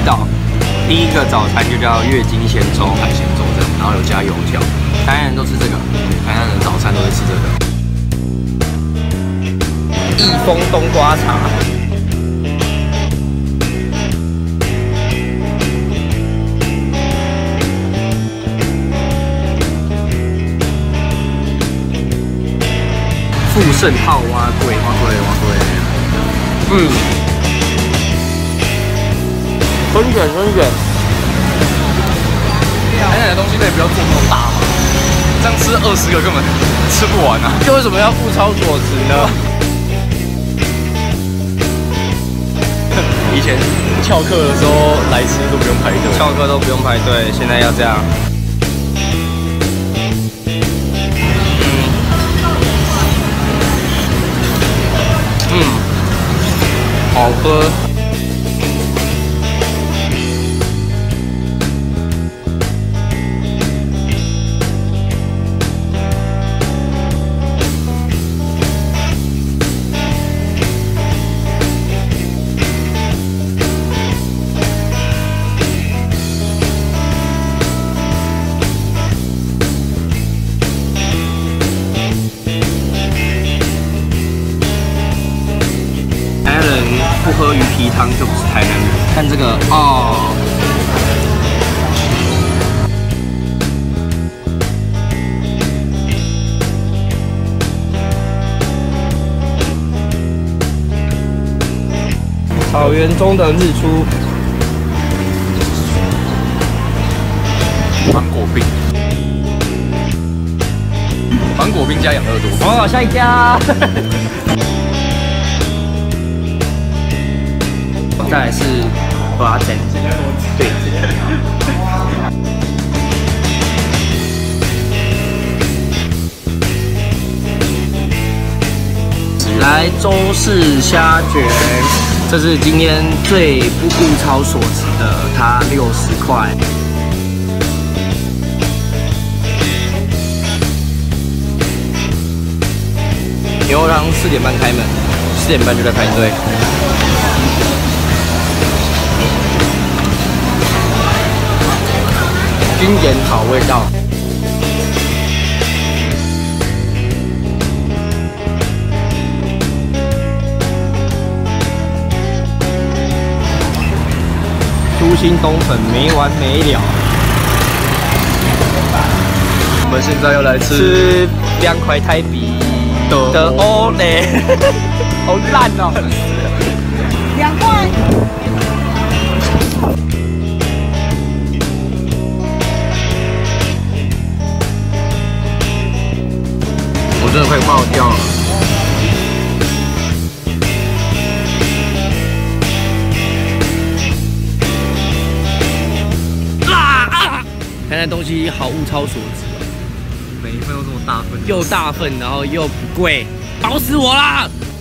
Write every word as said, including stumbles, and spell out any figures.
道。第一个早餐就叫月经咸粥，海鲜粥这样，然后有加油条。台南人都吃这个，台南人早餐都会吃这个。益丰冬瓜茶。 富盛号蛙柜，蛙柜，蛙柜，嗯，春卷，春卷。 台南的东西可以不要做那么大嘛，这样吃二十个根本吃不完啊！ 这为什么要物超所值呢？ 以前翘课的时候来吃都不用排队， 翘课都不用排队，现在要这样。 嗯，好喝。不喝鱼皮汤就不是台南人。看这个哦，草原中的日出， 芒果冰，芒果冰加养乐多。 哦，下一家。再来是花针，对。来周氏虾卷，这是今天最不物超所值的，它六十块。牛肉汤四点半开门，四点半就在排队。 经典好味道，猪心冬粉没完没了。 我们现在要来吃吃两块台币的的欧蕾，好烂哦！ 两块。 我真的快爆掉了。啊啊！台南东西好物超所值， 每一份都这么大份， 又大份，然后又不贵，饱死我啦！